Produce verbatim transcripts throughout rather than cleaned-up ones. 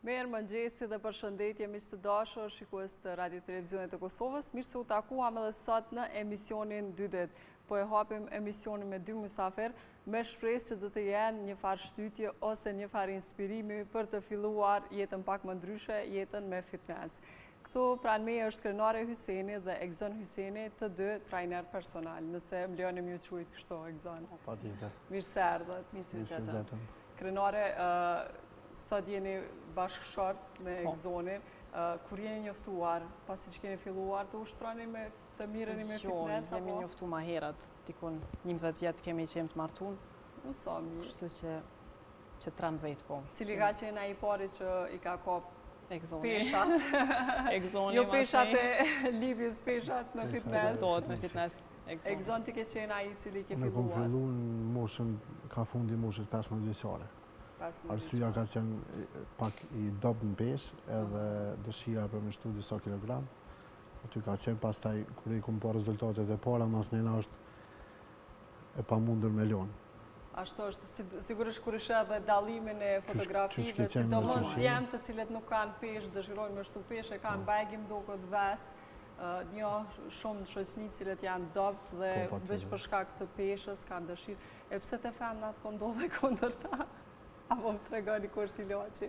Mirë mëngjesi dhe përshëndetje miq të dashur, shikues të Radio Televizionit të Kosovës. Mirë se u takuam edhe sot në emisionin dy det. Po e hapim emisionin me dy mysafir, me shpresë që do të jenë një farë shtytje ose një farë inspirimi për të filluar jetën pak më ndryshe, jetën me fitness. Këtu pranë me është krenare Hyseni dhe Egzon Hyseni, të dy trajner personal. Nëse më lejoni më ju quajt kështu Egzon. Patjetër. Mirë se erdhët. Mirë se zetëm. Krenare, sot jeni bashkëshort me Egzonin, kur jeni njoftuar, pasi që keni filluar të ushtroni me të mireni me fitness? Jo, jemi njoftu ma herët, tikun njëmbëdhjetë vjetë kemi qenë të martun. Në sa mirë. Kështu që që trembëdhjetë po. Cili ka qenë ai pari që i ka kop Egzoni. peshat? Egzoni Jo peshat e lidhjes, peshat në fitness. Dohet me fitness. Egzon ti ke qenë ai i cili ke Unë kom filluar? fillu në moshën, ka fundi moshës pesëmbëdhjetë vjeçare. Arsyeja ka qenë pak i dobë në peshë, edhe dëshira për me shtu disa kilogram. Aty ka qenë pastaj, kur i kom po rezultatet e para, mas nëna është e pa mundur me lonë. Ashtu është, sigurisht kur ishe edhe dallimin e fotografive, qenë sidomos me djemë të cilët nuk kanë peshë, dëshirojnë me shtu peshë, e kanë bagim do këtë ves, një shumë shoqni cilët janë dopt dhe veç për shkak të peshës kanë dëshirë. E pse të femnat po ndodhe kundër ta? Apo më tregoni ku është ilaçi?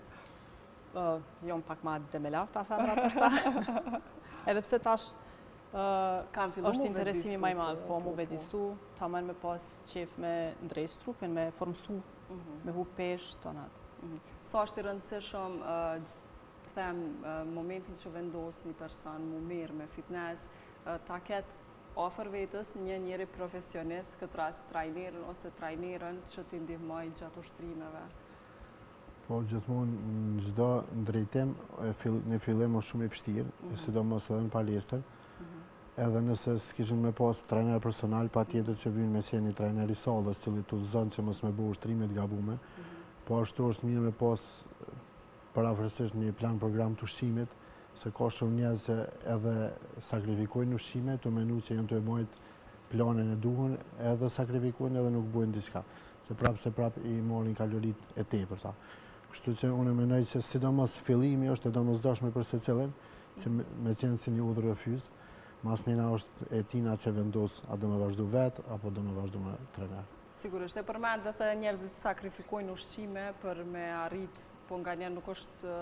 Jo më pak ma demelav ta femrat për ta. Edhe pse tash është interesimi maj madhë, po mu vedisu, ta men me pas qef me ndrejsh trupin, me formsu, me hu pesh, tonat. Sa është i rëndësishëm, them, momentin që vendos një person mu mirë me fitness, ta ketë ofër vetës një njeri profesionist, këtë rast trajnerën ose trajnerën që t'i ndihmoj gjatë ushtrimeve? Po, gjithmonë në gjdo ndrejtim, në fillim është shumë i vështirë, sidomos edhe në palestër, edhe nëse s'kishin me pas trajner personal, pa tjetër që vynë me qenë një trajner i sallës, cili t'u zonë që mos me bo ushtrimet gabume, po ashtu është mirë me pas parafërsisht një plan program të ushqimit, se ka shumë njerëz që edhe sakrifikojnë ushqime, të menu që janë të e mojt planin e duhur, edhe sakrifikojnë edhe nuk bujnë diçka. Se prap se prap i morin kalorit e tepër ta. Kështu që unë menoj që sidomos fillimi është e domosdoshme për secilin, që me qenë si një udhër refyz, mas njëna është e tina që vendos a do me vazhdu vetë, apo do me vazhdu me trener. Sigurisht, e përmend dhe njerëzit sakrifikojnë ushqime për me arrit, po nga njerë nuk është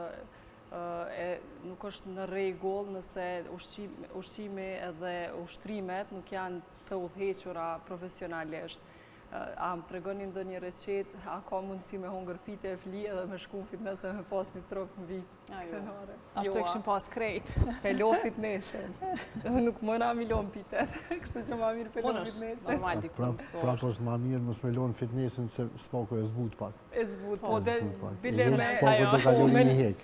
nuk është në rregull nëse ushqimi edhe ushtrimet nuk janë të udhëhequra profesionalisht. A më tregoni ndonjë recet, a ka mundësi me hongër pite e fli edhe me shku fitness e me pas një trup në vit krenare? Ashtu e këshim pas krejt. Pelo fitnessin. Nuk mëna milon pitet, kështu që ma mirë pelo fitnessin. Normal di Prap është ma mirë mësë me lonë fitnessin se s'pako e zbut pak. E zbut, po dhe bile me... S'pako do kalori një hek.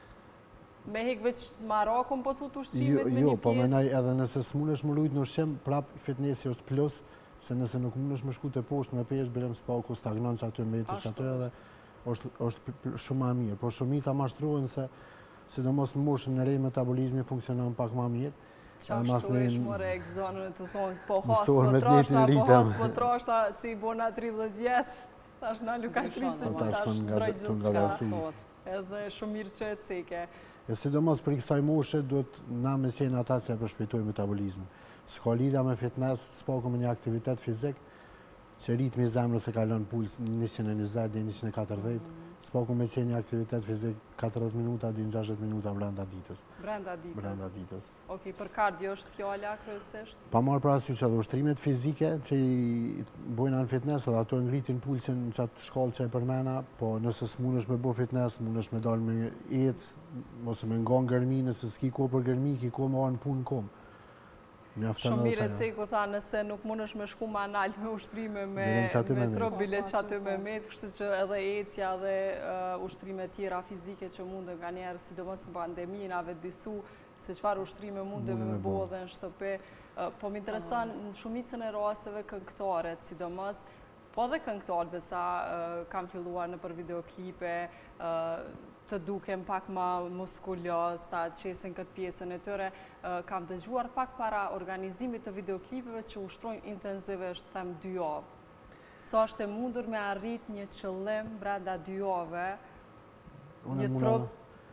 Me hek veç marakon po thut ushqimit me një pjesë? Jo, po menaj edhe nëse s'munesh më lujt në ushqim, prap fitnessi është plus, se nëse nuk mundesh me shku të poshtë me pesh, bilem s'pako stagnon që aty metri që aty edhe është shumë ma mirë. Po shumica mashtrojnë se, sidomos në moshën në rej metabolizmi funksionon pak ma mirë. Qashtu e shmore e Egzonën të thonë, po hasë po trashta, po hasë po trashta, si i bona tridhjetë vjetë, tash në luka tridhjetë, tash drojtë gjithë qka. Edhe shumë mirë që e ceke. E sidomos për i kësaj moshe, duhet na me qenë ata që e përshpejtoj metabolizmë. S'ka lidhja me fitness, s'pako me një aktivitet fizik, që ritmi zemrës e kalon puls njëqind e njëzet dhe njëqind e katërdhjetë, s'pako me qenë një aktivitet fizik katërdhjetë minuta dhe gjashtëdhjetë minuta brenda ditës. Brenda ditës? Brenda ditës. Ok, për kardio është fjalla kryesisht? Pa marë për asyq edhe ushtrimet fizike që i bojnë në fitness edhe ato ngritin pulsin në qatë shkallë që e përmena, po nëse s'munesh me bo fitness, munesh me dalë me ecë, ose me nga në gërmi, nëse s'ki ko për gërmi, ki ko me arë në punë në komë. Shumë mire të ceko tha nëse nuk mund është me shku ma nalt me ushtrime me trobile që aty me met, kështu që edhe ecja dhe ushtrime tjera fizike që mundë nga njerë, sidomos në pandemi, nga vetë disu se qëfar ushtrime mundë me bo dhe në shtëpe. Po më interesan në shumicën e rasteve këngëtaret, sidomos, po dhe këngëtarët besa kam filluar në për videoklipe, të dukem pak ma muskuloz, ta qesin këtë pjesën e tëre, kam dëgjuar pak para organizimit të videoklipeve që ushtrojnë intensivisht, them dy javë. Sa është e mundur me arrit një qëllim brenda dy javë Një trop?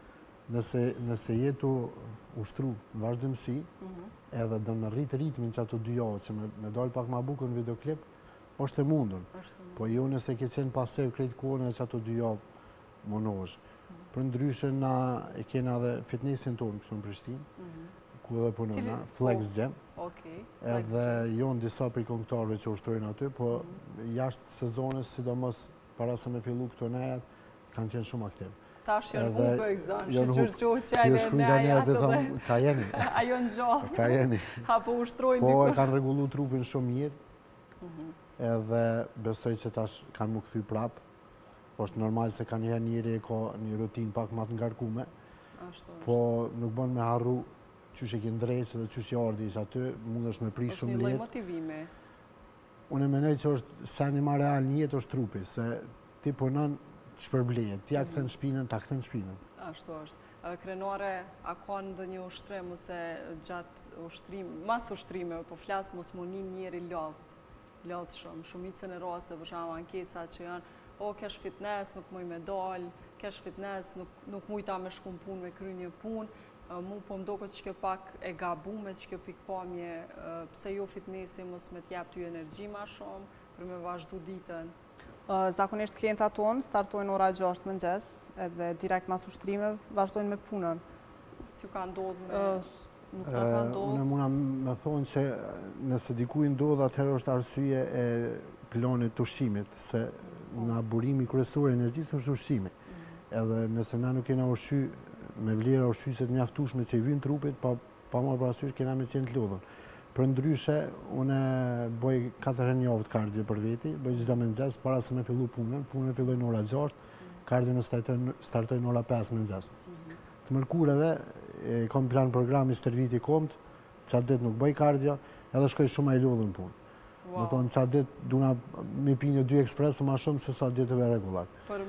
Nëse jetu ushtru vazhdimësi, edhe do me rritë ritmin që ato dy javë, që me dalë pak ma bukur në videoklip, është e mundur. Po jo nëse ke qenë pasev krejt kone që ato dy javë monosh. Për ndryshë na e kena dhe fitnessin tonë këtu në Prishtinë, ku edhe punona, Flex Gym. Edhe jo në disa për i këngëtarëve që ushtrojnë aty, po jashtë sezonës, sidomos para se me fillu këto nejat, kanë qenë shumë aktiv. Tash janë hupe egzanë, shqyqyrë qohë qajve në ajatë dhe... Ka jeni. Ajo në gjohë. Ka jeni. Ha po ushtrojnë Po diku. e kanë regullu trupin shumë mirë, edhe besoj që tash kanë mu këthy prapë. është normal se ka njëherë njëri e ka një rutinë pak ma të ngarkume, po nuk bën me harru qysh e kënë drejtë dhe qysh i ardi isë aty, mund është me prish shumë letë. letë. Është një lloj motivime. Unë e menoj që është sa një ma real një jetë është trupi, se ti punon të shpërbleje, ti a këtën shpinën, ta këtën shpinën. Ashtu është. Krenare, a ka ndë një ushtrim, ose gjatë ushtrim, mas ushtrime, po flasë mos mu një njeri lodhë, lodhë shumë, shumicën e rase, për shama ankesa që janë, o, kesh fitness, nuk muj me dalë, kesh fitness, nuk muj ta me shkum pun, me kry një pun, mu po mdo këtë që ke pak e gabume, që ke pikpamje, pse jo fitnessi mos me t'jep t'ju energji ma shumë, për me vazhdu ditën. Zakonisht klientat tonë startojnë ora gjashtë mëngjes, edhe direkt mas ushtrimeve vazhdojnë me punën. Si ka ndodhë me... Nuk ka ka ndodhë. Unë muna me thonë që nëse dikuj ndodhë, atëherë është arsye e planit të ushqimit, se nga burimi kryesor e energjisë është ushqimi. Edhe nëse na nuk kena ushqy me vlera ushqyset mjaftueshme që i vynë trupit, pa marrë parasysh kena me qenë të lodhën. Për ndryshe, unë bëj katër herë javë të kardio për veti, bëj çdo mëngjes para se me fillu punën, punën filloj në ora gjashtë, kardio në startoj në ora pesë mëngjes. Të mërkureve, kam plan programi stërviti komt, qatë dit nuk bëj kardio, edhe shkoj shumë e lodhën punë. Më thonë, qatë dit duna me pinjë dy ekspresë ma shumë se sa ditëve regular.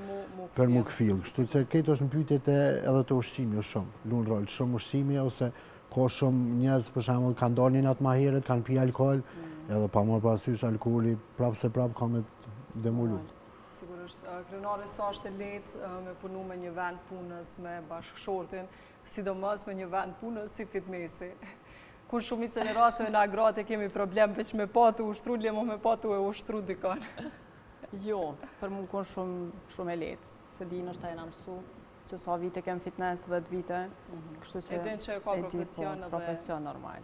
Për mu këfil. Kështu që këtë është në pyetjet edhe të ushqimi shumë, lunë rol, shumë ushqimi, ose ka shumë njerëz për shembull kanë dalë një natë ma herët, kanë pi alkohol, edhe pa marrë parasysh alkoholi prapë se prapë ka me demulu. Sigurisht, krenari sa është e lehtë me punu me një vend punës me bashkëshortin, sidomos me një vend punës si fitnessi. Kur shumicën e rasteve na gratë kemi problem veç me patu ushtru, lemo me patu e ushtru dikon. Jo, për mu kun shumë e lehtë, se di nështë ta e na mësu. Që sa vite kem fitness, dhjetë vite, kështu që e din që e ka profesion edhe... Profesion normal.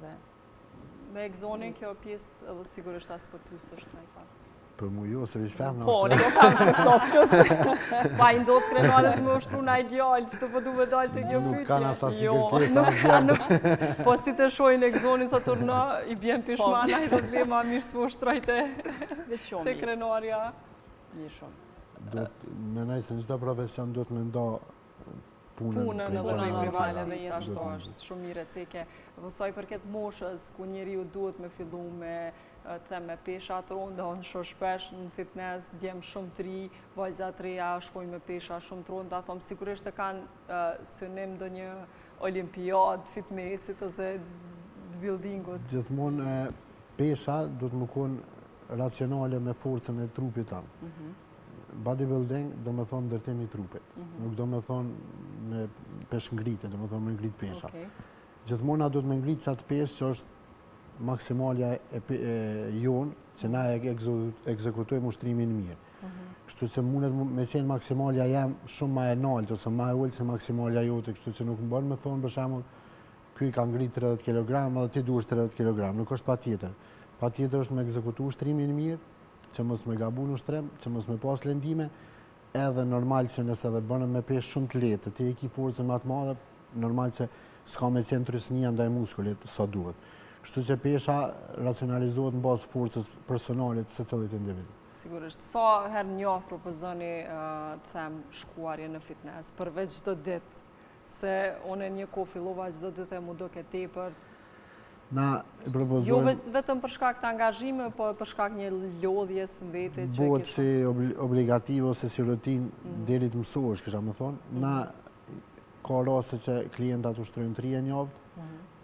Me egzonin kjo pjesë edhe sigurisht asë për ty së është me i pa. Për mu jo, se vish femna po, një kam për topjus. Pa i ndodhë krenarës me ushtru na ideal, që të pëdu me dalë të kjo pytje. Nuk kanë asa si kërkesa në vjetë. Po si të shojnë egzonin të turna, i bjen pishmana, i do të dhe ma mirë së ushtrojte të krenarja. Një shumë. Menaj se në gjitha profesion duhet me nda punën. Punën edhe në privatësi, ashtu është shumë mire ceke. Vësoj për këtë moshës, ku njeri ju duhet me fillu me me pesha të ronda, unë shumë shpesh në fitness, djemë shumë të ri, vajzat reja, shkojnë me pesha shumë të ronda, thomë sigurisht e kanë synim do një olimpiad, fitnessit, ose buildingut. Gjithmonë pesha duhet më konë racionale me forcën e trupit tanë. Bodybuilding do me thonë ndërtimi trupit, nuk do me thonë me pesh ngritje, do me thonë me ngrit pesha. Gjithmona do të me ngrit qatë pesh që është maksimalja e jonë, që na e ekzekutojmë ushtrimin mirë. Kështu që mundet me qenë maksimalja jam shumë ma e naltë, ose ma e ullë se maksimalja jote, kështu që nuk më bërë me thonë, për shemull, kuj ka ngrit tridhjetë kilograma dhe ti duhesh tridhjetë kilograma, nuk është pa tjetër. Pa tjetër është me ekzekutu ushtrimin mirë, që mos me gabu në ushtrim, që mos me pas lëndime, edhe normal që nëse dhe bënë me pesh shumë të letë, ti e ki forcën më të madhe, normal që s'ka me qenë trysnia ndaj muskulit sa duhet. Kështu që pesha racionalizohet në bazë forcës personalit se cëllit individ. Sigurisht, sa herë njoftë propozoni të them shkuarje në fitness, përveç çdo ditë, se unë një kohë fillova çdo ditë e mu do ke tepër. Na e propozojmë... Jo vetëm për shkak të angazhime, po për shkak një lodhjes në vete që... Bëhet si obligativ ose si rutinë deri të mësohesh, kisha më thonë. Na ka raste që klientat ushtrojnë tri herë në javë, po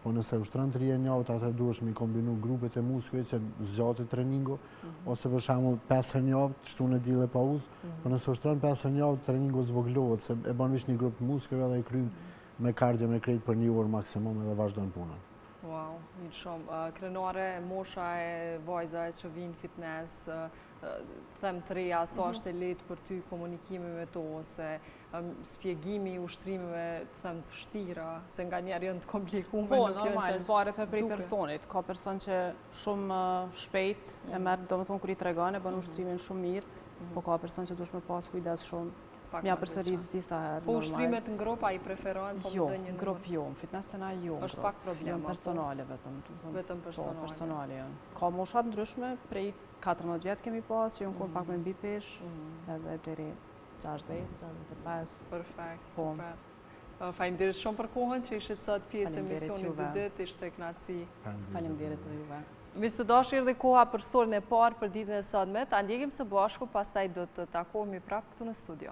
Po nëse ushtron të rije njavët, atër duhesh mi kombinu grupet e muskujve që zgjatë treningu, ose për shembull pesë herë njavë shtu në dile pauzë, po nëse ushtron pesë herë njavë, treningu zvoglohet, se e bën veç një grup muskujve dhe i kryen me kardio me krejt për një orë maksimum edhe vazhdojnë punën. Wow, mirë shumë. Krenare, mosha e vajza që vinë fitness, them të reja, sa është e letë për ty komunikimi me to, ose spjegimi ushtrimeve të them të vështira, se nga njerë jënë të komplikume. Po, normal, varet e prej personit. Ka person që shumë shpejt e merë, do më thonë kër i tregon, e bën ushtrimin shumë mirë, po ka person që dush me pas kujdes shumë. Mja përsërit disa herë. Po ushtrimet në grop, a i preferojnë? Jo, në grop jo, në fitness të na jo. është pak problema? Jënë personale vetëm. Vetëm personale? Po, personale jënë. Ka moshat ndryshme, prej katërmbëdhjetë vjetë kemi pas, që jënë kur pak me mbi pesh, edhe deri gjashtëdhjetë, gjashtëdhjetë e pesë. Perfekt, super. Faleminderit shumë për kohën që ishit sot pjesë e misionit të dytë, ishte kënaqësi. Faleminderit edhe juve. Miq të dashur, erdhi koha për storin e parë për ditën e sotme. Ta ndjekim së bashku, pastaj do të takohemi prapë këtu në studio.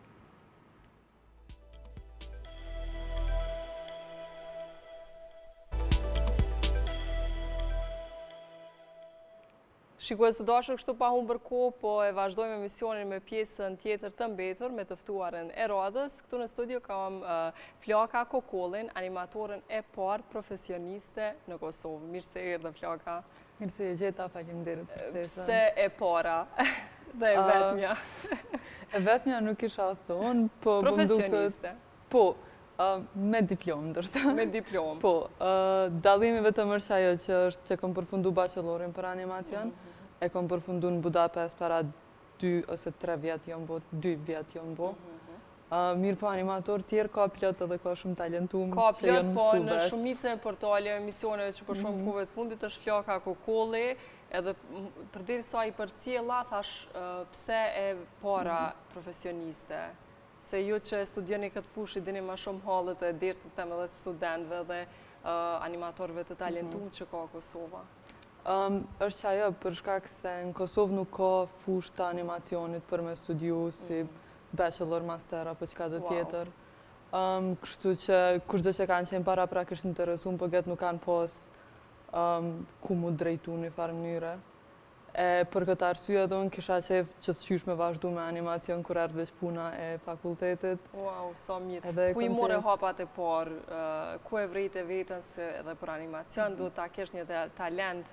Shikues të dashur, kështu pa humbur kohë, po e vazhdojmë emisionin me pjesën tjetër të mbetur me të ftuarën e radhës. Këtu në studio kam Flaka Kokollin, animatoren e parë profesioniste në Kosovë. Mirë se erdhe, Flaka. Mirë se e gjeta, faleminderit për ftesën. Pse e para dhe e vetmja? E vetmja nuk isha thonë, po profesioniste. Po, me diplomë ndërsa. Me diplomë. Po, dallimi vetëm është ajo që është që kam përfundu bachelorin për animacion, e kam përfundu në Budapest para dy ose tre vjetë jam bo, dy vjetë jam bo. Mirë po animator tjerë ka plot edhe ka shumë talentum ka plot, po në shumicën e portale emisioneve që për shumë kohëve të fundit është Flaka Kokolli, edhe përderi sa i përcjella thash pse e para profesioniste. Se ju që studioni këtë fushë, dini ma shumë halët e dirë të temë edhe studentve dhe animatorve të talentum që ka Kosova. është që ajo, për shkak se në Kosovë nuk ka fushë të animacionit për me studiu si bachelor, master, apo qka do tjetër. Kështu që kushdo që kanë qenë para prak është interesum, për këtë nuk kanë pos ku mu drejtu një farë mënyre. Për këtë arsye edhe unë kisha qef që të qysh me vazhdu me animacion kur ardhë veç puna e fakultetit. Wow, sa mirë. Ku i more hapat e parë, ku e vrejt e vetën se edhe për animacion, du ta kesh një talent.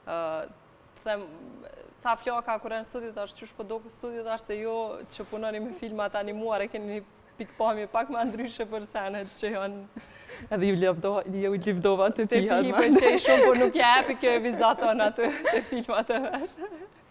Tha Flaka, kur e në studiot është qysh për do këtë studiot është se jo që punoni me filmat animuar e keni një pikpamje pak ma ndryshe për senet që janë... Edhe ju livdova të pijat. Të pijit që i shumë, por nuk jepi kjo e vizaton atë të filmat e vetë.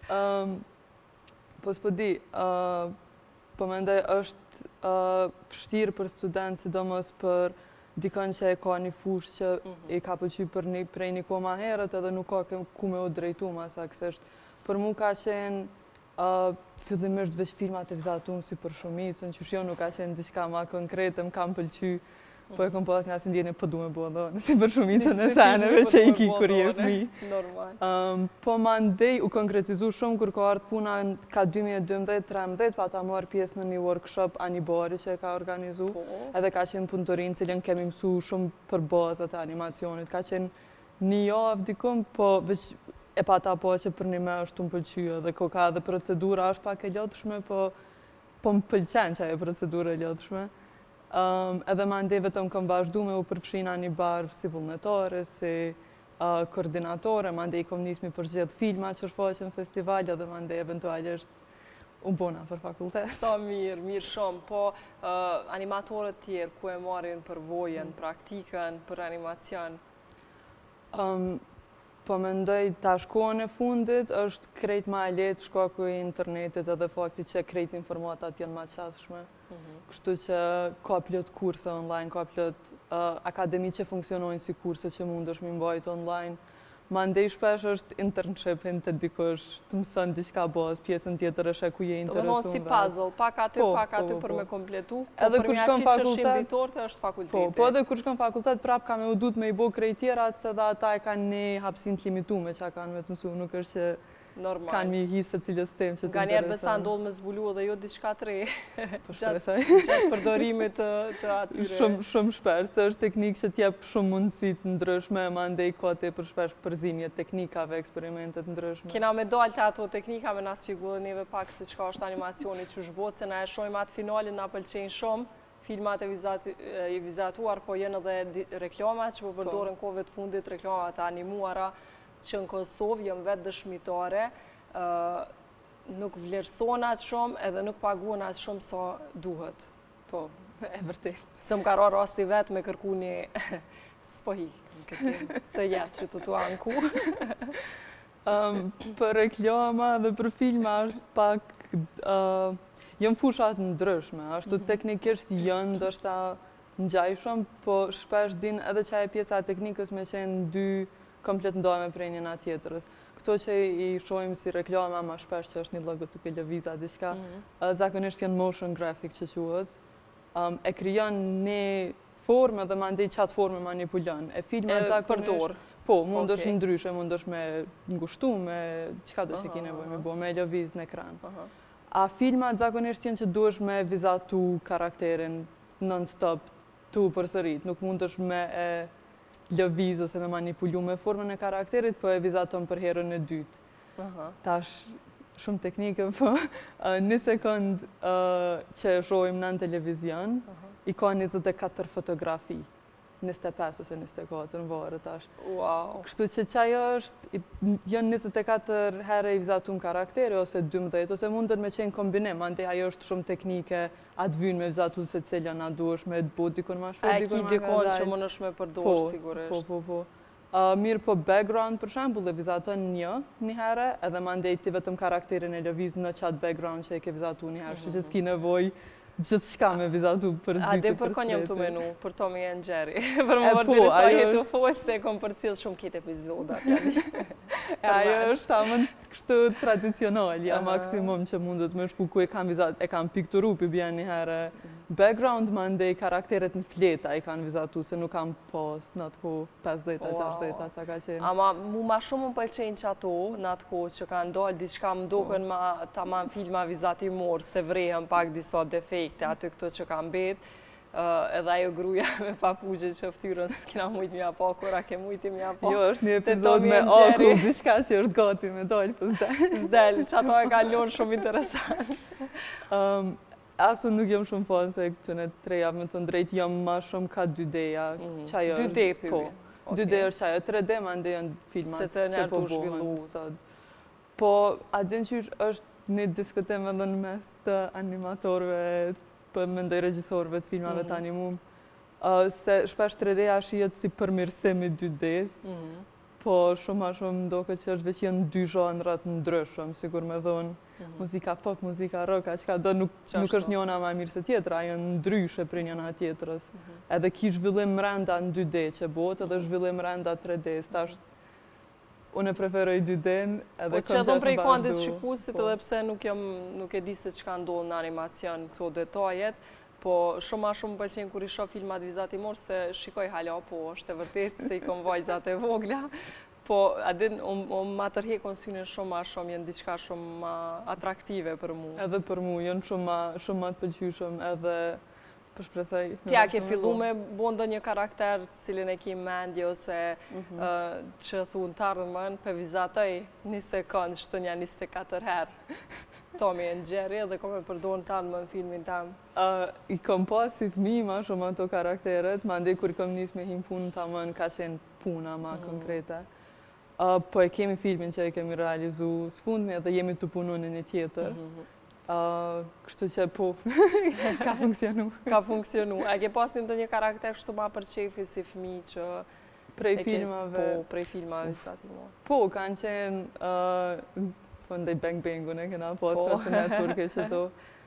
Po s'po di, po mendoj është fështirë për student, sidomos për dikën që e ka një fushë që i ka pëlqy për një prej një koma herët edhe nuk ka ku me u drejtu ma saksesht. Për mu ka qenë fillimisht veç filmat e vizatum si për shumicën, që shjo nuk ka qenë diçka ma konkrete, më kam pëlqy, po e kom pas një asë ndjene pëdu me bo do, si për shumicën e seneve që i ki kur je fmi. Po ma ndej u konkretizu shumë kur ka ardhë puna ka dy mijë e dymbëdhjetë tridhjetë, pa ta marrë pjesë në një workshop animari që e ka organizu, edhe ka qenë punëtorin cilën kemi mësu shumë për bazat e animacionit. Ka qenë një javë dikum, po veç e pa ta po që për një me është të më pëlqyë, dhe ko ka edhe procedura është pak e ljotëshme, po më pëlqen që ajo procedura e ljotëshme. Edhe ma ndej vetëm kam vazhdu me u përfshina një barë si vullnetare, si koordinatore, ma ndej kom nismi përgjedh filma që shfaqen festival, edhe ma ndej eventualisht unë bona për fakultet. Sa mirë, mirë shumë, po animatorët tjerë, ku e marrin përvojën, praktikën, për animacion? Po mendoj ta shkohën e fundit është krejt ma letë shkaku i internetit edhe fakti që krejt informatat janë ma qasshme. Kështu që ka plot kurse online, ka plot akademi që funksionojnë si kurse që mund është mi mbajt online. Ma ndej shpesh është internship të dikush, të mësën diçka bazë, pjesën tjetër është e ku je interesuar. Do të thonë si puzzle, pak aty, pak aty për me kompletu. Edhe kur shkon fakultet, është fakulteti. Po, po edhe kur shkon fakultet prap kam e udut me i bo krejt tjerat, se dhe ata e kanë një hapsin të limitume që kanë me të mësu, nuk është që kanë mi hisë të cilës tem që të interesën. Nga njerë besa ndodhë me zbulu edhe jo diçka të re. Po shpresoj. Gjatë përdorimit të atyre. Shumë shpesh, se është teknikë që t'jep shumë mundësit ndryshme, ma ndej kote për shpesh përzimje teknikave, eksperimentet ndryshme. Kina me dalë të ato teknika me nga sfigu dhe neve pak se qka është animacioni që shbotë, se na e shojmë atë finalin, na pëlqenjë shumë, filmat e vizatuar, po jenë edhe reklamat që po përdorën kove të fundit, reklamat animuara, që në Kosovë jëmë vetë dëshmitare, nuk vlerësonat shumë edhe nuk paguonat shumë sa duhet. Po, e vërtet. Se më ka ra rasti vetë me kërku një spohi në këtim, se jesë që të të anku. Për reklama dhe për filma është pak, jëmë fushat ndryshme, ashtu teknikisht jënë dështë në gjajshëm, po shpesh din edhe që e pjesa teknikës me qenë dy komplet ndojme prej njëna tjetërës. Këto që i shojmë si reklama, ma shpesh që është një logo të këllë viza, diçka, zakonisht janë motion graphic që quhet, e kryon një formë dhe ma ndej qatë formë manipulon. E filmat zakonisht, po, mund është ndryshe, mund është me ngushtu, me qka do që ki nevoj me bo, me ljoviz në ekran. A filmat zakonisht janë që duesh me vizatu karakterin non-stop tu përsërit, nuk mund është me lëviz ose me manipulu me formën e karakterit, po e vizaton për herën e dytë. Tash shumë teknike, po një sekund që shojmë në televizion, i ka njëzet e katër fotografi, njëzet e pesë ose njëzet e katër në varë tash. Wow! Kështu që qaj është, janë njëzet e katër herë i vizatun karakteri, ose dymbëdhjetë, ose mundet me qenë kombinim, ante ajo është shumë teknike, atë vynë me vizatu se cilja na duesh me të bo dikon ma shpet, dikon ma ka dikon që më nëshme përdorë, sigurisht. Po, po, po. Mirë po background, për shambull, e vizaton një një herë, edhe ma ndej ti vetëm karakterin e lëviz në qatë background që e ke vizatu një herë, që s'ki nevoj gjithë shka me vizatu për s'dyti për streti. A dhe për konjem të menu, për Tommy and Jerry, për më vërdiri sa jetu folë se kom për cilë shumë kit epizodat. Ajo është tamën kështu tradicional, ja maksimum që mundet me shku ku e kam vizat, e kam pikturu për bjen një herë. Background ma ndej karakteret në fleta i kanë vizatu, se nuk kam post në atë ku pesëdhjetë gjashtëdhjetë sa ka qenë. Ama mu ma shumë më pëlqenjë që ato, në atë ku që kanë dollë, diçka më doken ma tamam filma vizatimor, se vrehen pak disa defekte, aty këto që kanë bet, edhe ajo gruja me papugje që ftyrën s'kina mujtë mja po, kura ke mujtë mja po. Jo, është një epizod me akull, diçka që është gati me dollë, për zdel. Zdel, që ato e ka ljonë shumë interesant. Asu nuk jam shumë falë, se këtë në treja, me të ndrejt, jam ma shumë ka dy D-ja. dy D për po. dy D është qajo, tre D ma ndë janë filmat që po bohën sot. Po, a djenë që është një diskutim edhe në mes të animatorëve, për me ndaj regjisorëve të filmave të animum, se shpesh tre D-ja shijet si përmirësim i dy D-s, po shumë ma shumë ndoke që është veç janë dy zhanrat ndryshëm, sigur me dhonë, muzika pop, muzika rock, aqka do nuk është njona ma mirë se tjetra, janë ndryshe për njona tjetrës. Edhe ki zhvillim mrenda në dy D që bot, edhe zhvillim mrenda tre D, stash unë e preferoj dy D-n, edhe koncept në bashkë du. Po që edhe prej kuandit shikusit, edhe pse nuk e di se qka ndonë në animacion këto detajet, po shumë ma shumë pëlqenë kur i shoh filmat vizatimor, se shikoj hala, po është e vërtet, se i kom vajzat e vogla, po adin, unë ma tërhekon synin shumë ma shumë, jenë diçka shumë ma atraktive për mu. Edhe për mu, jenë shumë ma të pëlqyshëm, edhe për shpresoj. Tja ke fillu me bo ndo një karakter cilin e ki mendje, ose që thunë të ardhëmën, për vizatoj një sekund, shtë një njëzet e katër herë. Tommy and Jerry, edhe kom e përdojnë të ardhëmën në filmin tam. I kom pas si fmi ma shumë ato karakteret, ma ndej kur i kom njës me him punë të amën, ka qenë puna ma konkrete. Po e kemi filmin që e kemi realizu së fundmi edhe jemi të punu në një tjetër. Kështu që po, ka funksionu. Ka funksionu. A ke pas një një karakter kështu ma për qefi si fmi që... Prej filmave? Po, prej filmave, vizatimor. Po, kanë qenë... Po ndaj Bang Bangun e kena pas Cartoon Network e që to.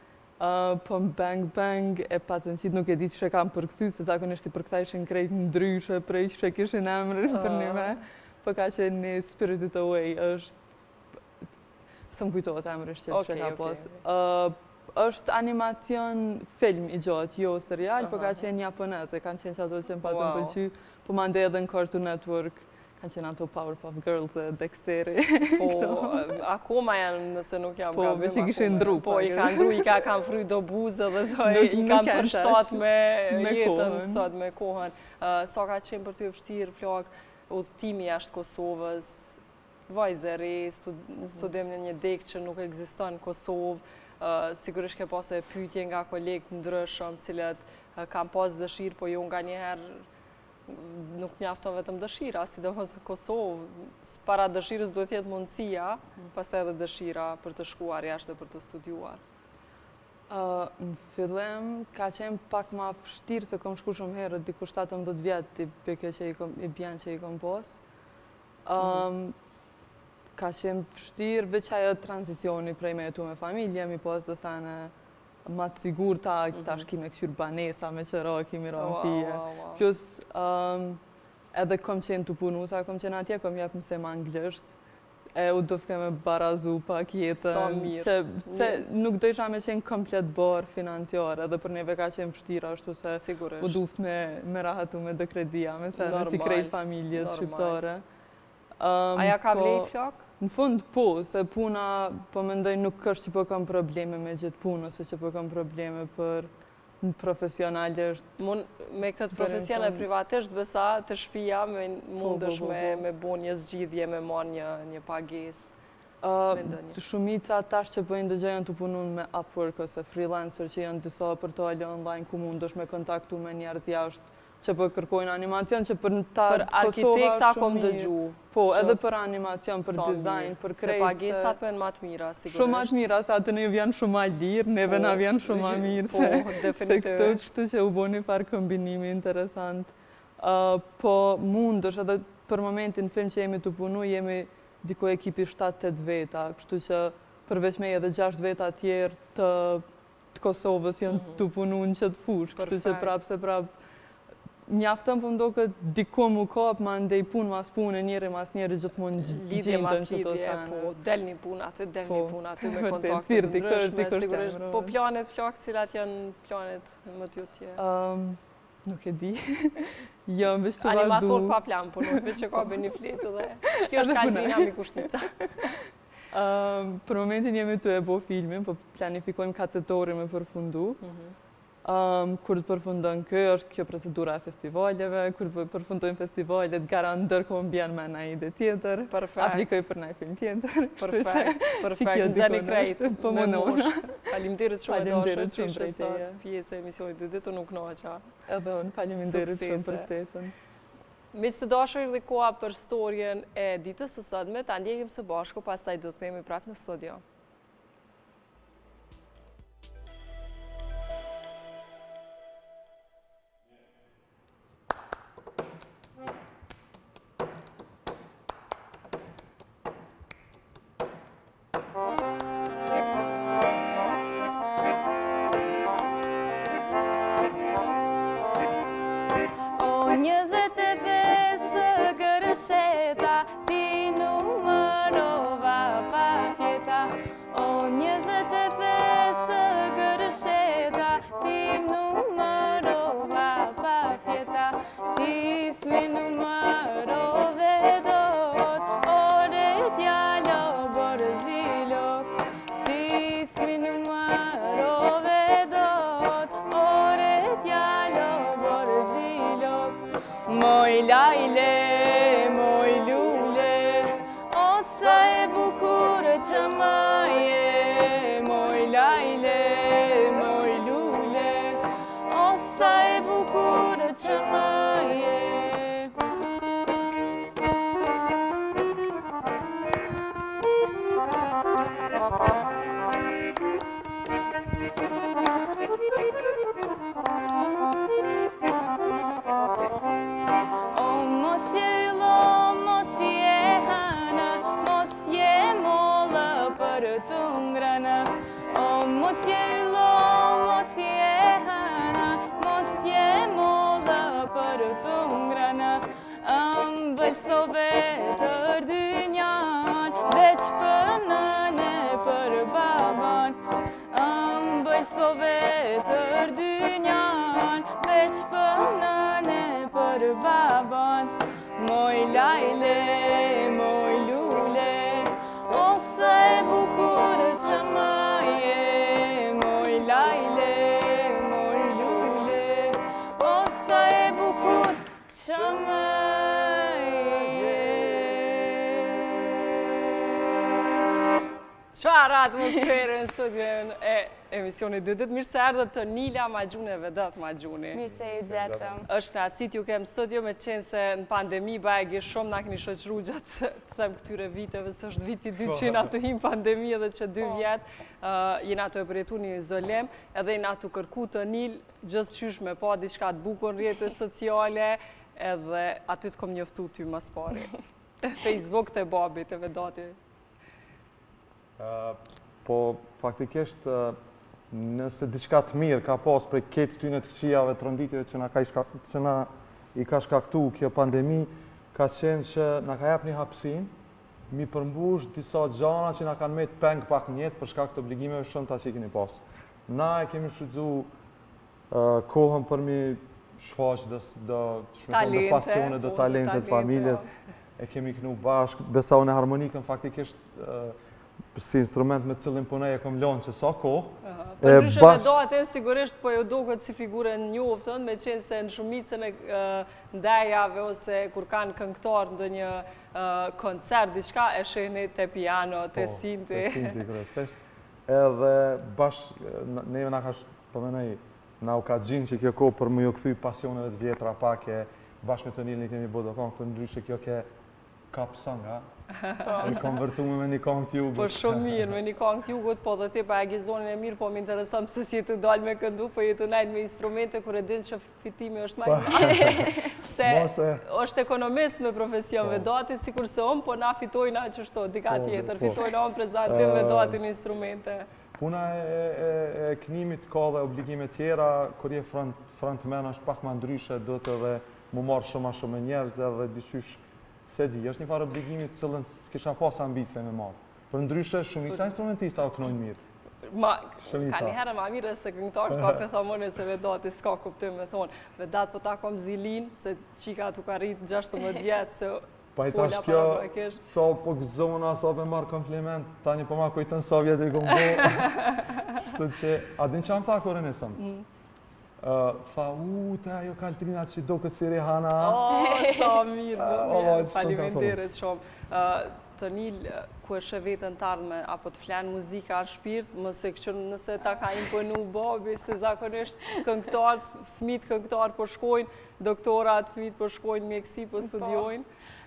Po Bang Bang e patën qitë nuk e di që e kam përkthy, se zakonisht i përkthejshin krejt ndryshe prej që e kishin emrën për një me. për ka që një Spirited Away është... Së më kujtohet emrështë që që ka pas. është animacion film i gjatë, jo serial, për ka qenë japoneze, kanë qenë që ato që më patë më pëlqy, për ma ndë edhe në Cartoon Network, kanë qenë ato Powerpuff Girls e Dexteri. Po, akoma janë nëse nuk jam Po, me që kishin ndru. Po, i kanë ndru, i kanë fry do buzë dhe i kanë përshtat me jetën sot, me kohën. Sa ka qenë për ty vështirë, Flak, udhtimi jashtë Kosovës, vajzë e re, studim në një dek që nuk ekziston në Kosovë, sigurisht ke pas e pyetje nga kolegë ndryshëm, cilët kam pas dëshirë, po jo nga njëherë nuk mjafton vetëm dëshira, sidomos në Kosovë, para dëshirës duhet jetë mundësia, pastaj edhe dëshira për të shkuar jashtë dhe për të studiuar. Në fillim, ka qenë pak ma vështirë se kom shku shumë herët, diku shtatëmbëdhjetë vjetë i bjanë që i kom pas. Ka qenë vështirë, veç ajo transicioni prej me jetu me familje, mi pas do sene ma të sigur ta, ta shki me kësyrë banesa, me qëra, kimi ra në fije. Plus, edhe kom qenë të punu, sa kom qenë atje, kom jep mëse më anglisht, e u dofke me barazu pak jetën, që se nuk dojsha me qenë komplet barë financiare, edhe për neve ka qenë vështira, ashtu se u duft me rahatu me dë kredia, me se si krejt familjet shqiptare. Aja ka vlej, Flak? Në fund po, se puna, po mendoj nuk është që po kam probleme me gjithë punë, ose që po kam probleme për profesionalisht. Me këtë profesion e privatisht, besa të shpia mundesh me bo një zgjidhje, me marrë një pagesë? Shumica tash që po ndëgjojnë të punun me Upwork ose freelancer, që janë disa portale online ku mundesh me kontaktu me njerëz jashtë, që për kërkojnë animacion, që për ta Kosova shumë mirë. Për arkitekta kom dëgju. Po, edhe për animacion, për dizajn, për krejtë. Se pagesat për në matë mira, sigurisht. Shumë matë mira, se atë në vjenë shumë ma lirë, neve na vjenë shumë ma mirë, se këto kështu që u bo një farë kombinimi interesant. Po mundësh, edhe për momentin film që jemi të punu, jemi diko ekipi shtatë të veta, kështu që përveç me edhe gjashtë veta tjerë të Kosovës janë të punu në qëtë fush, kështu që prapë se prapë mjaftën për mdo këtë diko mu kapë, ma ndej punë mas punë, njëri mas njëri gjithmonë gjendën që to sene. Po, del një punë aty, del një punë aty me kontakte të ndryshme, sigurisht. Po planet, Flak, cilat janë planet më t'ju tje? Nuk e di. Animator pa plan, po nuk veç që ka bë një fletë dhe shkjo është Kaltrina mi Kushtica. Për momentin jemi të e bo filmin, po planifikojmë katetori me përfundu. Kur të përfundon kë, është kjo procedura e festivaleve, kur përfundojnë festivalet, gara ndërkohë bjenë me na ide tjetër, aplikoj për na i film tjetër. Perfekt, perfekt, në zeni krejtë, me mosh. Faleminderit shumë e doshë që ishë sot pjesë e emisionit dy ditë nuk noqa. Edhe unë, faleminderit shumë për ftesën. Me që të dashër dhe koha për storjen e ditës së sotme, ta ndjekim së bashku, pas taj do të themi prapë në studio. Moj lajle, moj lule, o sa e bukur që më je. Moj lajle, moj lule, o sa e bukur që më je. Mos je lo, mos je hana, mos je molla për të ngrana, ëmbël sobe Qarë atmosferë në studion e emisionit dytit. Mirë se erdhët të Nila Magjune Vedat Magjuni. Mirë se ju gjetëm. Është në atësit ju kemë studio me qenë se në pandemi bajegi shumë na keni shoqëru gjatë të them këtyre viteve, së është viti dy që jena të him pandemi edhe që dy vjetë, jena të e përjetu një izolim, edhe jena të kërku të Nil gjithë qysh me pa diçka të bukur në rrjetet sociale, edhe aty të kom njoftu ty mas pari. Facebook të babi, të Vedati. Po, faktikisht, nëse diçka të mirë ka pas prej ketë këtyne të këqijave të rënditjeve që na i ka shkaktu kjo pandemi, ka qenë që na ka jep një hapsin, mi përmbush disa gjana që na kanë met peng pak njetë për shkak të obligimeve shumë ta që i keni pas. Na e kemi shfrytzu kohën për mi shfaq do pasione, do talentet familjes, e kemi kënu bashkë, besa unë e harmonikën faktikisht si instrument me cilin punaj e kom lonë që sa kohë. Për ndryshe me do atë, sigurisht po jo do këtë si figure në njoftën, me qenë se në shumicën e ndajave ose kur kanë këngëtar në një koncert, diçka e sheni të piano, të sinti. Të sinti, kërësisht. Edhe bashkë, neve nga ka përmenaj, na u ka gjinë që kjo kohë për më ju këthy pasioneve të vjetra pak e bashkë me të njëllë një kemi bodo kongë, për ndryshe kjo ke kap song, ha? E konvertume me një kongë t'jugut. Po shumë mirë, me një kongë t'jugut, po dhe ti pa e gizonin e mirë, po më interesam se si jetu dalë me këndu, po jetu najtë me instrumente, kur e din që fitimi është majtë. Se është ekonomist me profesion Vedati, si kurse omë, po na fitojna qështo, dika tjetër, fitojna omë prezentim Vedatin instrumente. Puna e kënimit ka dhe obligime tjera, kur je frontman është pak ma ndryshe, do të dhe mu marë shumë a shumë njerëz edhe dishysh se di, është një farë obligimit cëllën s'kisha pas ambicie me marë. Për ndryshe, shumisa instrumentista o kënojnë mirë. Ka një herë ma mirë se këngëtarë ka për thamone se Vedati s'ka kuptim me thonë. Vedat po ta kom zilin, se qika tu ka rritë gjashtëdhjetë vjetë, se folja para prakisht. Sa po gëzona, sa për marë kompliment, ta një po ma kujtën Sovjet i këmbo. Shtë që, a din që amë tha kore nësëm? Tha, u, të ajo kaltrina që do këtë si Rihana. O, sa mirë, falimenderit shumë. Të Nil, ku e shë vetën tarme, apo të flenë muzika në shpirt, mëse këqër nëse ta ka imponu Bobi, se zakonisht këngëtarët, fmit këngëtarë po shkojnë, doktorat, fmit po shkojnë, mjekësi po studiojnë.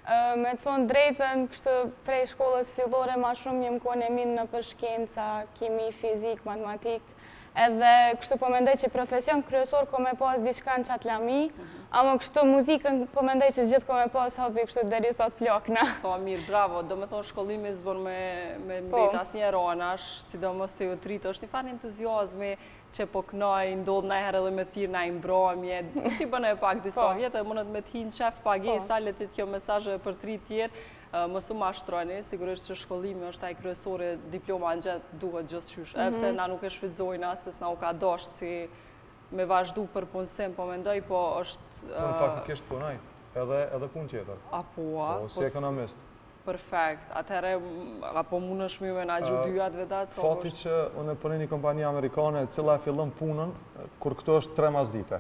Me të thonë drejtën, kështë prej shkollës fillore, ma shumë jem kone minë në përshkenca, kimi, fizik, matematik, edhe kështu po mendoj që profesion kryesor ko me pas diçka në qatë lami, ama kështu muzikën po mendoj që gjithë ko me pas hobi kështu deri sot flokna. Sa mirë, bravo, do me thonë shkollimi zbon me mbet as një ronash, sidomos të ju tritë, është një farë entuziazmi që po kënoj, ndodhë najherë edhe me thirë na imbromje, ti bëne pak disa vjetë, mundet me t'hinë qef pagesa, letit kjo mesazhe për tri tjerë, mësu ma shtroni, sigurisht që shkollimi është taj kryesore, diploma në gjithë duhet gjithë qysh, epse na nuk e shvidzojna, se s'na u ka dasht si me vazhdu për punësim, po mendoj, po është... Po në faktikisht punaj, edhe pun tjetër. Apo, a? Po si ekonomist. Perfekt, atëhere, apo mund është mi me nga gju dyjat Vedat? Fati që unë për një kompani amerikane, cila e fillon punën, kur këto është tre mas dite.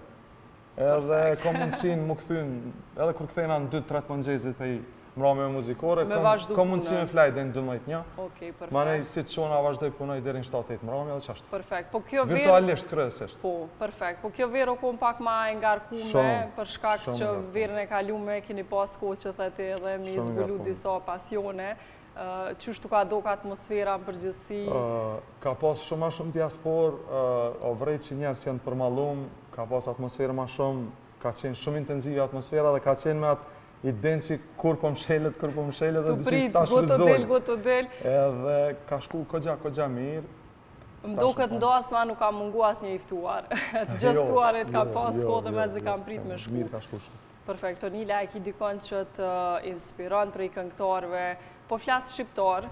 Edhe kom mundësin më këthyn, edhe kur këthejna në dy tre mëngjesit për i mrame me muzikore, kom mundësi me flaj dhe në dëmëjt një. Manej, si të qona vazhdoj punoj dhe në shtatë të mrame edhe qashtë. Perfekt. Virtualisht kryesisht. Po, perfekt. Po kjo verë o kom pak ma e ngarkume, për shkak që verën e kalume, kini pas ko që theti edhe mi zbulu disa pasione. Qështu ka do ka atmosfera në përgjithsi? Ka pas shumë ma shumë diaspor, o vrejt që njerës janë përmalum, ka pas atmosfera ma shumë, ka qenë shumë intenzive atmosfera dhe ka qenë me atë i denë që kur po mshelet, kur po mshelet dhe dësisht ta shvidzojnë. Të prit, gotë të del, gotë të del. Edhe ka shku këgja, këgja mirë. Mdo këtë ndo asma nuk ka mungu as një iftuar. Gjithë tuarit ka pas kohë dhe me zi kam prit me shku. Mirë ka shku shumë. Perfekt, Nila e ki dikon që të inspiron prej këngëtarve, po flasë shqiptar?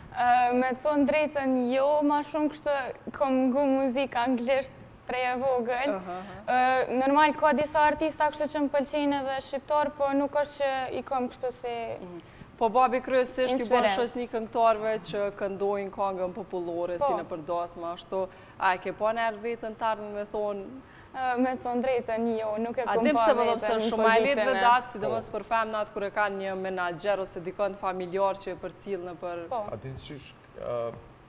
Me të thonë drejtën, jo, ma shumë kështë kom ngu muzikë anglisht, prej e vogël. Normal, ka disa artista kështë që më pëlqenjë edhe shqiptar, po nuk është që i kom kështë si... Po babi kryesisht i bërë shoqni këngëtarve që këndojnë këngën popullore, si në përdasma, ashtu, a e ke po në erë vetën tarën me thonë... Me thonë drejtën, jo, nuk e kom pa vetën në pozitin. A dim se vëllëm se shumë a letë Vedat, si dhe mësë për femnat, kër e ka një menagjer ose dikon familjar që e për cilë në për... A din qysh,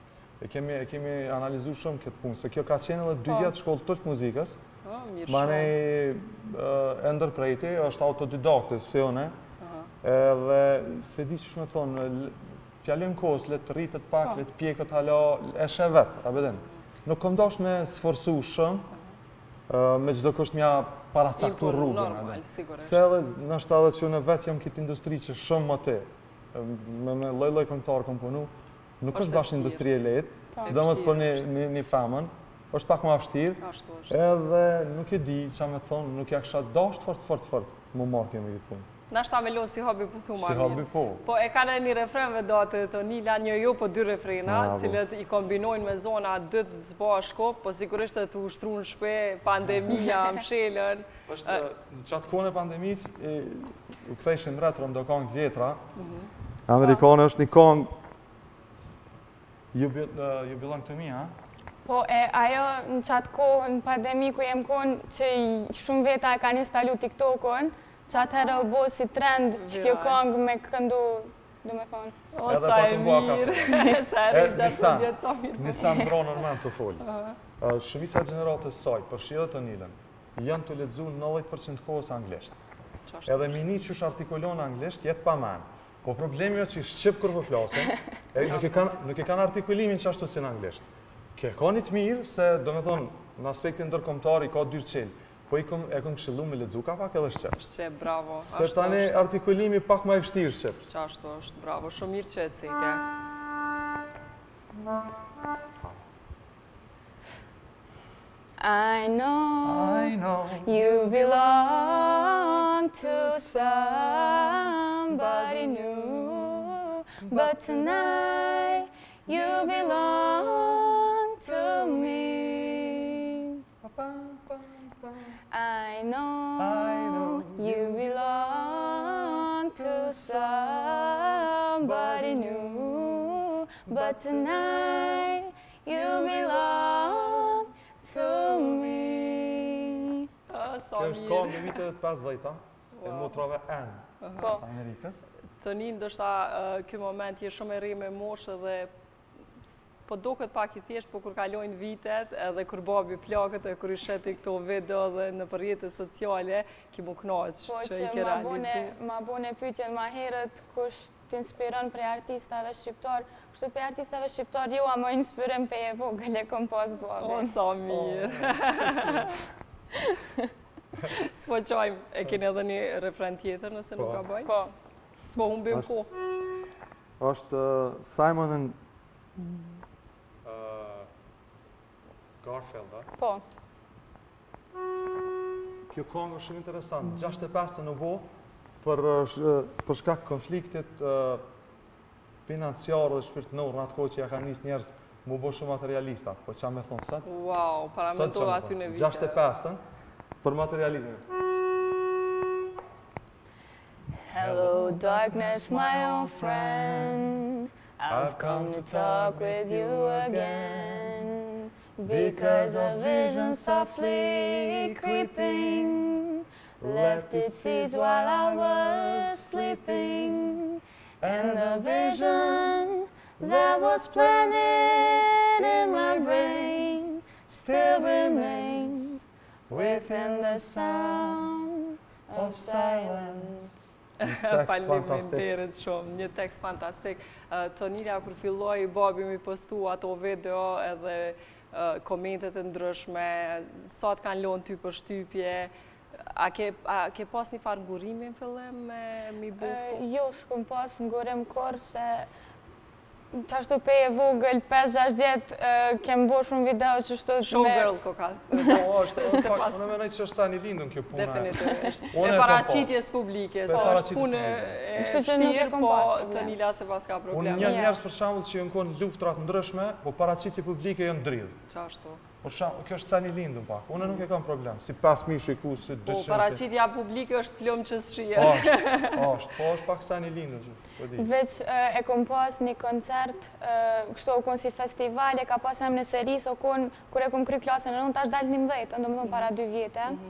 E kemi analizu shumë këtë punë, se kjo ka qenë edhe dy vjetë shkollë tërtë muzikës. Ma ne e ndërprejti, është autodidakte, sëjone. Edhe se di që shme të thonë, t'jallim kohës, le të rritët pak, le të pjekët hala, e shë vetë, a bedin. Nuk kom dash me sforsu shumë, me gjdo kështë mja paracaktu rrugën. Se edhe nështë edhe që në vetë jam këtë industri që shumë më te, me loj-loj këngëtarë kom punu, nuk është bashkë industri e letë, sidomos për një famën, është pak më vështirë, edhe nuk e di që me thonë, nuk ja kësha dasht fort, fort, fort, më marrë kemi këtë punë. Na shta me lonë si hobi për thuma Si hobi po. Po e ka në një refrenve datë të Nila, një jo po dy refrena, cilët i kombinojnë me zona dytë zbashko, po sigurisht të të ushtru në shpe, pandemija, mshelën. Në qatë kone pandemis, u këthejshin retro ndo kongë vjetra. Amerikane është një kongë, ju bilon këtë mi, ha? Po, ajo në qatë kohë, në pandemi ku jem konë, që shumë veta e kanë instalu TikTok-on, që atëherë u bo si trend që kjo kongë me këndu, du me thonë. O, sa e mirë, sa e rrë gjatë të djetë sa mirë. Nisa më dronë nërmen të folë. Shumica generatës saj, përfshirë të Nilën, janë të ledzu nëntëdhjetë përqind kohës anglisht. Edhe mini që është artikulon anglisht, jetë pa menë. Po problemi jo që i shqip kërë për flasën, nuk e kanë artikulimin që ashtu si në anglisht. Ke ka një të mirë, se do me thonë, në aspektin ndërkombëtar i ka dyrë qelë. Po i e këmë këshillu me ledzu ka pak edhe shqip. Shqip, bravo. Se tani artikulimi pak ma i vështirë shqip. Qa ashtu është, bravo. Shumë mirë që e cike. I know you belong to somebody new, but tonight you belong to me. I know you belong to somebody new, but tonight you belong to me. Kjo është kohë në vitet pesëdhjetë, e motrave N të Amerikës. Të një ndështa kjo moment je shumë e rri me moshë dhe po do këtë pak i thjesht, po kur kalojnë vitet, edhe kur babi plakët, e kur i sheti këto video dhe në përjetët sociale, ki mu knaqë që i ke realizu. Po që ma bune pytjen ma herët, kush t'inspiron prej artistave shqiptar, kushtu prej artistave shqiptar, jo a më inspirim pe e vogël e kom pas babin. O, sa mirë. S'po qajmë, e keni edhe një refren tjetër nëse nuk ka bëjnë? Po. S'po humbim ko. është Simon and Garfield, a? Po. Kjo kongë është shumë interesant. gjashtëdhjetë e pesë në bo, për shkak konfliktit financiar dhe shpirtënor në atë kohë që ja ka njës njerëz mu bo shumë materialista. Po që me thonë sëtë? Wow, paramentohet aty në vite. gjashtëdhjetë e pesë për materializmin. Hello darkness, my old friend, I've come to talk with you again, because a vision softly creeping left its seeds while I was sleeping, and the vision that was planted in my brain still remains within the sound of silence. Faleminderit shumë, një tekst fantastik. Tonila, kur filloi babi mi postu ato video edhe komentet e ndryshme, sa të kanë lonë ty për shtypje, a ke pas një farë ngurimi në fillim me mi bëjtë? Jo, s'kom pas ngurim kur, se qashtu pe e vogël, pesë gjashtë vjetë, kem bo shumë video që shtu me... Showgirl ko ka. Po, është, unë menoj që është sa një lindën kjo puna. Definitivisht. E paraqitjes publikes, është punë e shtirë, po Tonila se pas ka probleme. Unë një njerës për shambull që jënë konë luftrat ndryshme, po paraqitje publike jënë dridhë. Qashtu? Për shambull, kjo është sa një lindën pak, unë nuk e kam problem, si pas mi shiku, si dëshim. Po, paraqitja publike është plëm që s'shije. Ashtë, po është pak sa një lindën që, po di. Veç e kom pas një koncert, kështu u konë si festival, e ka pas em në seris, o konë, kur e kom kry klasën e nënë, tash dalë një mdhejtë, ndo më thonë para dy vjetë.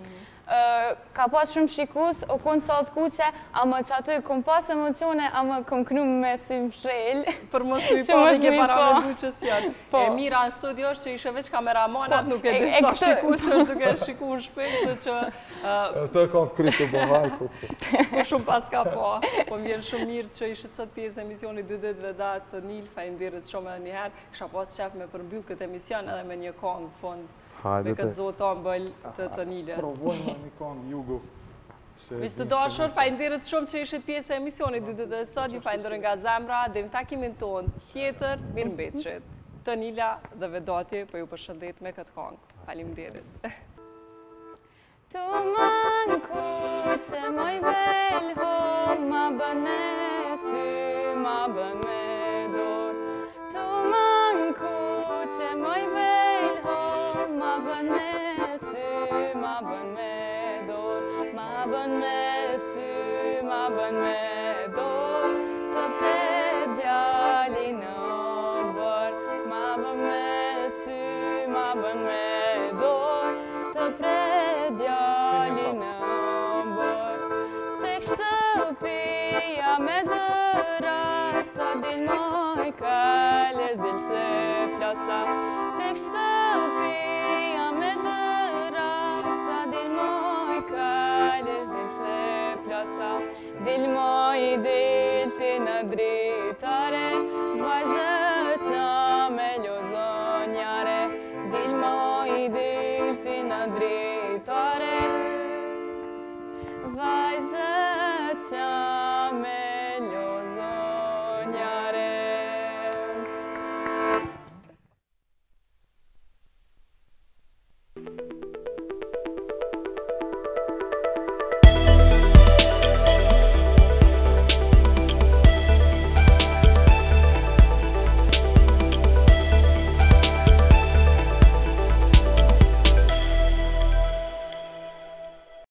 ka pas shumë shikus, o konë sot kuqe, ama që aty kom pas emocione, ama kom knu me sy më shrel. Për mos mi po dhe ke para me duqës janë. E mira në studio është që ishe veç kameramanat, nuk e dhe sa shikus është duke shiku në shpejt dhe që... Të e kam krytë të bëhajku. Po shumë pas ka po. Po më vjen shumë mirë që ishe cët pjesë emisioni dy ditë vedat të Nil, faleminderit shumë edhe njëherë. Kisha pas qef me përmbyll këtë emision edhe me një kongë fond. Me këtë zotë ambëll të të Nilës. Provojnë me një kongë jugu. Vishë të dashur, faleminderit shumë që ishit pjesë e emisionit dy ditë e sot, ju falenderoj nga zemra, dhe në takimin tonë tjetër, mirë mbetëshit. Të Nila dhe Vedati, po ju përshëndet me këtë kongë. Faleminderit. Tu manku që moj bel ho, ma bën me sy, ma bën me dorë. Tu manku që moj bel ho, ma bën me sy, ma bën me dorë. Ma bën me sy, ma bën me dorë. Të pret djali në bërë. Ma bën me sy, ma bën me dorë. Të pret djali në bërë. Tek shtëpia me dëra, sa dil moj kalesh dil se flasa. Tek shtëpia me dëra, sa dil moj kalesh dil se plasa. Dil moj dil ti në dritare,